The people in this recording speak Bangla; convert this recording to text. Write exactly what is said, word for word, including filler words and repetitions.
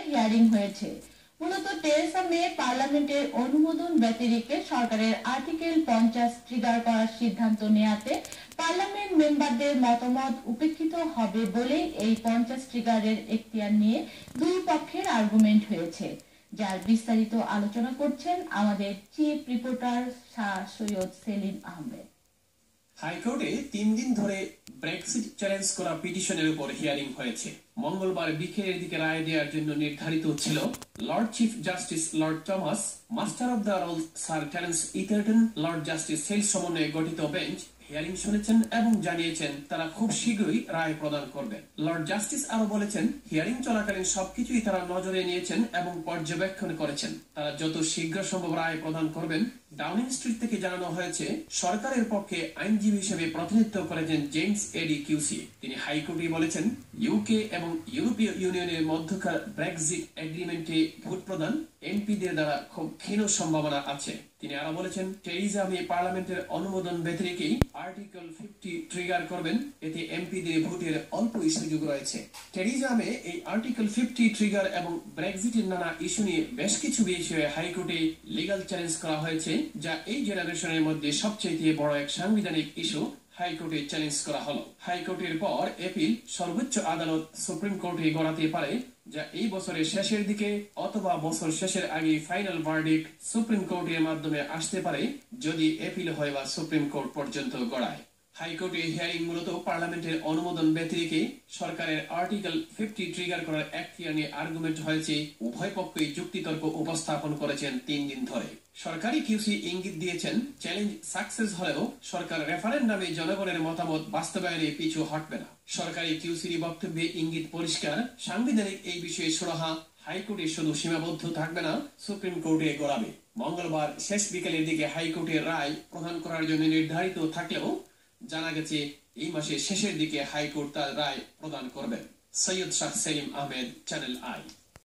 হিয়ারিং হয়েছে। মূলত তেরেসা মে পার্লামেন্টের অনুমোদন ব্যতিরেকে সরকারের আর্টিকেল পঞ্চাশ ট্রিগার করার সিদ্ধান্ত নেয়াতে পার্লামেন্ট মেম্বারদের মতামত উপেক্ষিত হবে বলেই এই পঞ্চাশ ট্রিগারের এখতিয়ার নিয়ে দুই পক্ষের আর্গুমেন্ট হয়েছে, যার বিস্তারিত আলোচনা করছেন আমাদের চিফ রিপোর্টার শাহ সৈয়দ সেলিম আহমেদ। হাইকোর্টে তিন দিন ধরে ব্রেক্সিট চ্যালেঞ্জ করা পিটিশনের উপর হিয়ারিং হয়েছে। মঙ্গলবার বিকেলের দিকে রায় দেওয়ার জন্য নির্ধারিত ছিল। Lord Chief Justice Lord Thomas, master of the Rolls Sir Terence Etherton, Lord Justice Sales সমন্বয়ে গঠিত বেঞ্চ হিয়ারিং শুনেছেন এবং জানিয়েছেন তারা খুব শীঘ্রই রায় প্রদান করবেন। লর্ড জাস্টিস আরো বলেছেন, হিয়ারিং চলাকালীন সবকিছুই তারা নজরে নিয়েছেন এবং পর্যবেক্ষণ করেছেন। তারা যত শীঘ্র সম্ভব রায় প্রদান করবেন। ডাউনিং স্ট্রিট থেকে জানানো হয়েছে, সরকারের পক্ষে আইনজীবী হিসেবে প্রতিনিধিত্ব করেছেন জেমস এডি কিউসি। তিনি হাইকোর্টে বলেছেন, ইউকে এবং ইউরোপীয় ইউনিয়নের মধ্যকার ব্রেক্সিট এগ্রিমেন্টে ভোট প্রদান এমপিদের দ্বারা খুব ক্ষীণ সম্ভাবনা আছে। তিনি আরো বলেছেন, টেরিজা মে পার্লামেন্টের অনুমোদন ব্যতিরেকেই আর্টিকেল পঞ্চাশ ট্রিগার করবেন, এতে এমপিদের ভোটের অল্পই সুযোগ রয়েছে। টেরিজা মে এই আর্টিকেল পঞ্চাশ ট্রিগার এবং ব্রেক্সিটের নানা ইস্যু নিয়ে বেশ কিছু বিষয়ে হাইকোর্টে লিগ্যাল চ্যালেঞ্জ করা হয়েছে, যা এই জেনারেশনের মধ্যে সবচেয়ে বড় এক সাংবিধানিক ইস্যু। হাইকোর্টে চ্যালেঞ্জ করা হলো। হাইকোর্টের পর এপিল সর্বোচ্চ আদালত সুপ্রিম কোর্টে গড়াতে পারে, যা এই বছরের শেষের দিকে অথবা বছর শেষের আগে ফাইনাল ভার্ডিক্ট সুপ্রিম কোর্টের মাধ্যমে আসতে পারে, যদি এপিল হয় বা সুপ্রিম কোর্ট পর্যন্ত গড়ায়। হাইকোর্টে হিয়ারিং মূলত পার্লামেন্টের অনুমোদন ব্যতিরেকে সরকারের আর্টিকেল পঞ্চাশ ট্রিগার করার এখতিয়ার নিয়ে আর্গুমেন্ট হয়েছে। উভয় পক্ষই যুক্তিতর্ক উপস্থাপন করেছেন তিন দিন ধরে। সরকারি কিউসি ইঙ্গিত দিয়েছেন, চ্যালেঞ্জ সাকসেস হলেও সরকার রেফারেন্ডামে জনগণের মতামত বাস্তবায়নে পিছু হটবে না। সরকারি কিউসির বক্তব্যে ইঙ্গিত পরিষ্কার, সাংবিধানিক এই বিষয়ে সুরাহা হাইকোর্টে শুধু সীমাবদ্ধ থাকবে না, সুপ্রিম কোর্টে গড়াবে। মঙ্গলবার শেষ বিকেলের দিকে হাইকোর্টের রায় প্রদান করার জন্য নির্ধারিত থাকলেও জানা গেছে এই মাসের শেষের দিকে হাইকোর্ট তার রায় প্রদান করবেন। Syed Shah Selim Ahmed, channel I.